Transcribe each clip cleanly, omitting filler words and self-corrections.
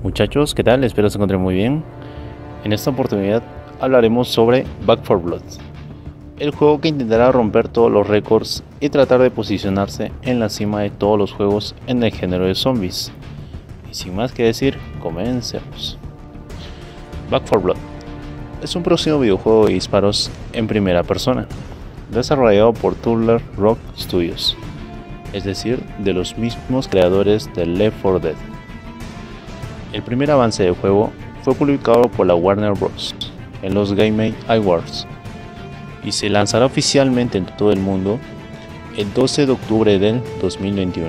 Muchachos, ¿qué tal? Espero se encuentren muy bien. En esta oportunidad hablaremos sobre Back 4 Blood, el juego que intentará romper todos los récords y tratar de posicionarse en la cima de todos los juegos en el género de zombies. Y sin más que decir, comencemos. Back 4 Blood es un próximo videojuego de disparos en primera persona, desarrollado por Turtle Rock Studios, es decir, de los mismos creadores de Left 4 Dead. El primer avance del juego fue publicado por la Warner Bros. En los Game Awards y se lanzará oficialmente en todo el mundo el 12 de octubre del 2021.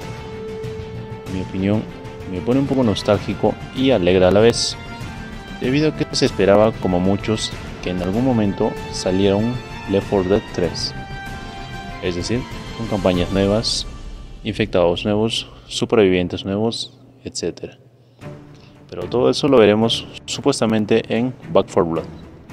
En mi opinión, me pone un poco nostálgico y alegra a la vez, debido a que se esperaba, como muchos, que en algún momento saliera un Left 4 Dead 3, es decir, con campañas nuevas, infectados nuevos, supervivientes nuevos, etc. Pero todo eso lo veremos supuestamente en Back 4 Blood.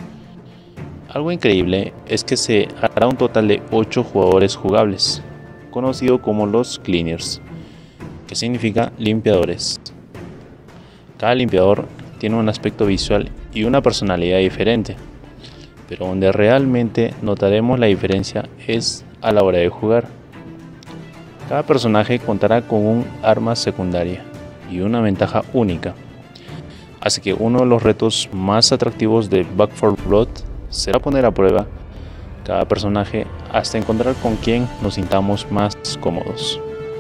Algo increíble es que se hará un total de 8 jugadores jugables, conocido como los Cleaners, que significa limpiadores. Cada limpiador tiene un aspecto visual y una personalidad diferente, pero donde realmente notaremos la diferencia es a la hora de jugar. Cada personaje contará con un arma secundaria y una ventaja única. Así que uno de los retos más atractivos de Back 4 Blood será poner a prueba cada personaje hasta encontrar con quien nos sintamos más cómodos.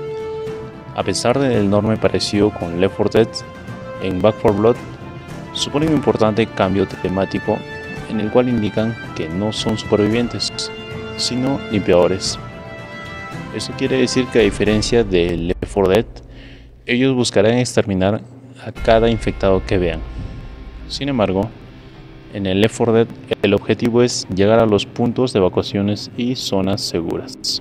A pesar del enorme parecido con Left 4 Dead, en Back 4 Blood supone un importante cambio temático en el cual indican que no son supervivientes, sino limpiadores. Eso quiere decir que a diferencia de Left 4 Dead, ellos buscarán exterminar a cada infectado que vean. Sin embargo, en el Left 4 Dead el objetivo es llegar a los puntos de evacuaciones y zonas seguras.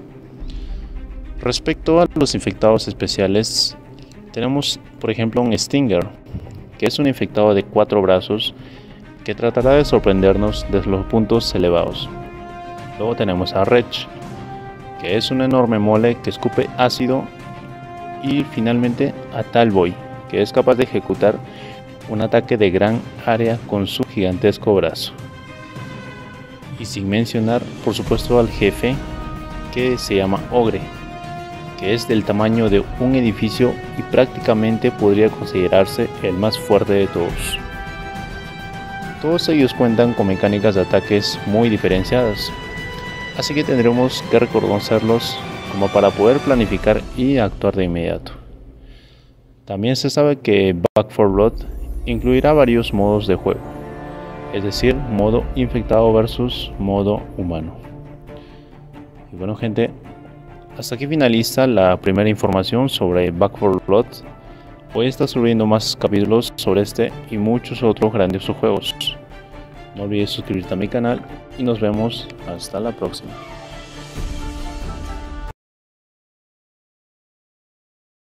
Respecto a los infectados especiales, tenemos por ejemplo un Stinger, que es un infectado de 4 brazos que tratará de sorprendernos desde los puntos elevados. Luego tenemos a Wretch, que es un enorme mole que escupe ácido, y finalmente a Talboy, que es capaz de ejecutar un ataque de gran área con su gigantesco brazo. Y sin mencionar por supuesto al jefe, que se llama Ogre, que es del tamaño de un edificio y prácticamente podría considerarse el más fuerte de todos. Todos ellos cuentan con mecánicas de ataques muy diferenciadas, así que tendremos que reconocerlos como para poder planificar y actuar de inmediato. También se sabe que Back 4 Blood incluirá varios modos de juego, es decir, modo infectado versus modo humano. Y bueno gente, hasta aquí finaliza la primera información sobre Back 4 Blood. Voy a estar subiendo más capítulos sobre este y muchos otros grandiosos juegos. No olvides suscribirte a mi canal y nos vemos hasta la próxima.